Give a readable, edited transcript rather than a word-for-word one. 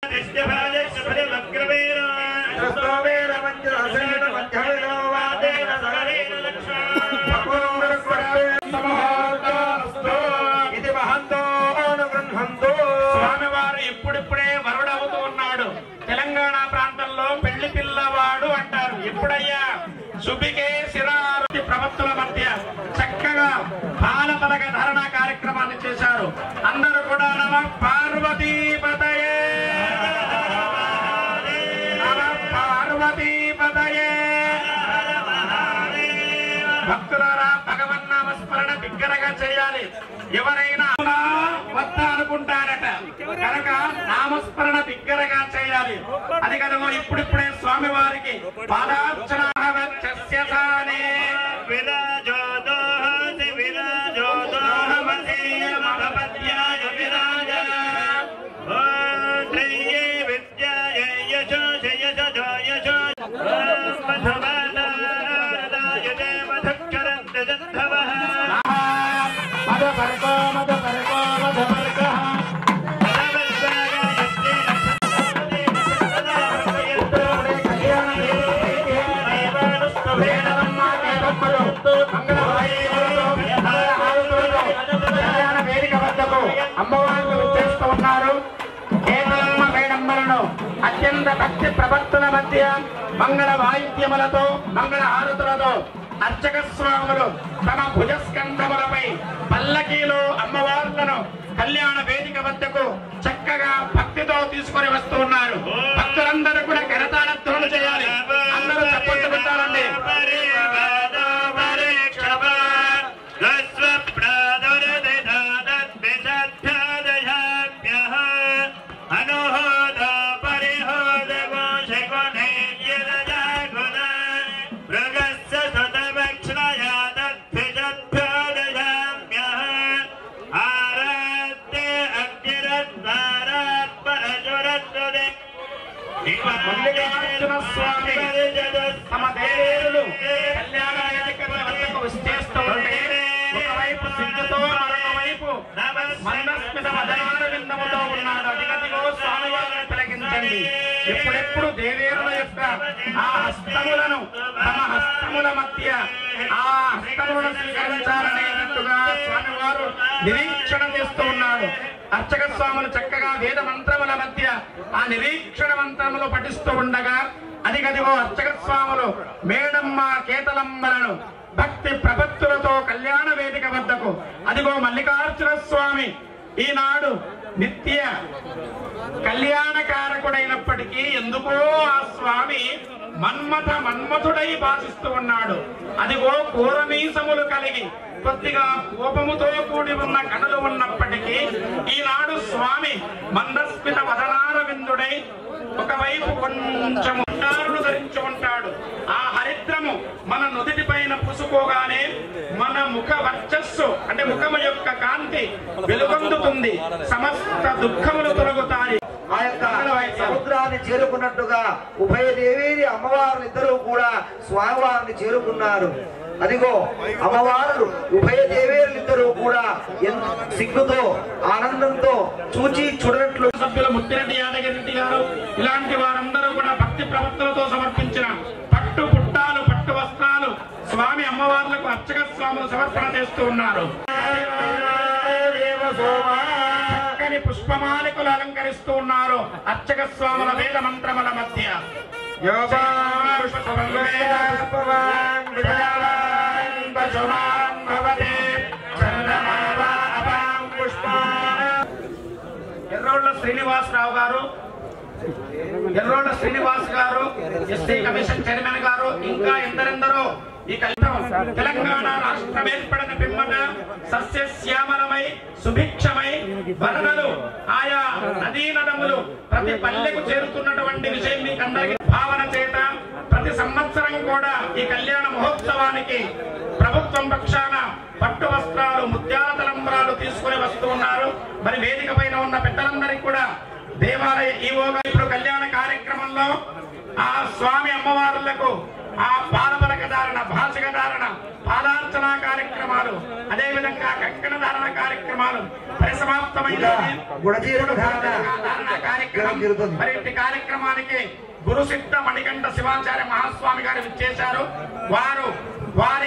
స్వామివారు ఇప్పుడిప్పుడే వరుడవుతూ ఉన్నాడు. తెలంగాణ ప్రాంతంలో పెళ్లి పిల్లవాడు అంటారు. ఎప్పుడయ్యా సుబికే శిరారుతి ప్రవక్తుల మధ్య చక్కగా బాలపలక ధారణ కార్యక్రమాన్ని చేశారు. అందరూ కూడా నమ పార్వతీపతయే నమ పార్వతీపతయే. భక్తులారా భగవన్నామస్మరణ బిగ్గరగా చేయాలి. ఎవరైనా వద్ద అనుకుంటారట కనుక నామస్మరణ బిగ్గరగా చేయాలి. అది కనుక ఇప్పుడిప్పుడే స్వామి వారికి పాదార్చన అమ్మవారు చేస్తూ ఉన్నారు. కేతలమ్మ వేడమ్మలను అత్యంత భక్తి ప్రభక్తుల మధ్య మంగళ వాయిద్యములతో మంగళ హారతులతో అర్చక స్వాములు తమ భుజస్కంధములపై పల్లకీలో అమ్మవార్లను కళ్యాణ వేదిక వద్దకు చక్కగా భక్తితో తీసుకొని వస్తూ ఉన్నారు. భక్తులందరూ కూడా కరతాళధ్వనులు చేయాలి. అందరూ చప్పట్లు పెట్టాలండి. మల్లికార్జున స్వామి తమ దేవేరులు కళ్యాణ వేదికకు విచ్చేస్తూ ఉంటే ఒకవైపు సిద్ధుతో మరొక వైపు మందస్మిత వదనాల విందముతో ఉన్నాడు. అదిగదిగో స్వామివారిని తిలకించండి. ఎప్పుడెప్పుడు దేవేరుల యొక్క ఆ హస్తములను తమ హస్తముల మధ్య ఆ హస్తములను స్వీకరించాలనేటట్టుగా స్వామివారు నిరీక్షణ చేస్తూ ఉన్నాడు. అర్చక స్వాములు చక్కగా వేద మంత్రముల మధ్య ఆ నిరీక్షణ మంత్రములు పఠిస్తూ ఉండగా అదిగదిగో అర్చక స్వాములు మేడమ్మ కేతలమ్మలను భక్తి ప్రపత్తులతో కళ్యాణ వేదిక వద్దకు అదిగో మల్లికార్జున స్వామి ఈనాడు నిత్య కళ్యాణకారకుడైనప్పటికీ ఎందుకో ఆ స్వామి మన్మథుడై భాషిస్తూ ఉన్నాడు. అదిగో కూరమీసములు కలిగి కొద్దిగా కోపముతో కూడి ఉన్న కనులు ఉన్నప్పటికీ ఈనాడు స్వామి మందస్మిత వదనార విందుడై ఒకవైపు కొంచెం ఉండారును ధరించి ఉంటాడు. ఆ హరిద్రము మన నుదిటి పైన పుసుకోగానే మన ముఖ వర్చస్సు అంటే ముఖము యొక్క కాంతి వెలుగొందుతుంది. సమస్త దుఃఖములు తొలగుతాయి. ఆ యొక్క సముద్రాన్ని చేరుకున్నట్టుగా ఉభయ దేవేరి అమ్మవారులు ఇద్దరు కూడా స్వామివారిని చేరుకున్నారు. అదిగో అమ్మవారు ఉభయ దేవేరులిద్దరూ కూడా సిగ్గుతో ఆనందంతో చూచి చూడనట్లు సభ్యులు ముత్తిరెడ్డి యాదగిరెడ్డి గారు ఇలాంటి వారందరూ కూడా భక్తి ప్రవక్తులతో సమర్పించిన పట్టు పుట్టాలు పట్టు వస్త్రాలు స్వామి అమ్మవార్లకు అర్చక స్వాములు సమర్పణ చేస్తూ ఉన్నారు. చక్కని పుష్పమాలికలు అలంకరిస్తూ ఉన్నారు. అర్చక స్వాముల వేద మంత్రముల మధ్య ఎర్రోళ్ల శ్రీనివాసరావు గారు ఎర్రోళ్ల శ్రీనివాస్ గారు ఎస్టీ కమిషన్ చైర్మన్ గారు ఇంకా ఎందరెందరో ఈ తెలంగాణ రాష్ట్రం ఏర్పడిన పిమ్మట సస్యశ్యామలమై సుభిక్షమై వరదలు ఆయా నదీ నదములు ప్రతి పల్లెకు చేరుతున్నటువంటి విషయం మీకు అందరికీ భావన చేత ప్రతి సంవత్సరం కూడా ఈ కళ్యాణ మహోత్సవానికి ప్రభుత్వం పక్షాన పట్టు వస్త్రాలు ముత్యాల తలంబ్రాలు తీసుకుని వస్తూ ఉన్నారు. మరి వేదిక పైన ఉన్న పెద్దలందరికీ కూడా దేవాలయ ఈవోగా ఇప్పుడు కళ్యాణ కార్యక్రమంలో ఆ స్వామి అమ్మవారులకు ఆ పాలపలక ధారణ, భాషిక ధారణ, పాదార్చన కార్యక్రమాలు, అదే విధంగా కంకణ ధారణ కార్యక్రమాలు పరిసమాప్తమైన కార్యక్రమం. మరి ఈ కార్యక్రమానికి గురుసిద్ధ మణికంఠ శివాచార్య మహాస్వామి గారు విచ్చేశారు. వారి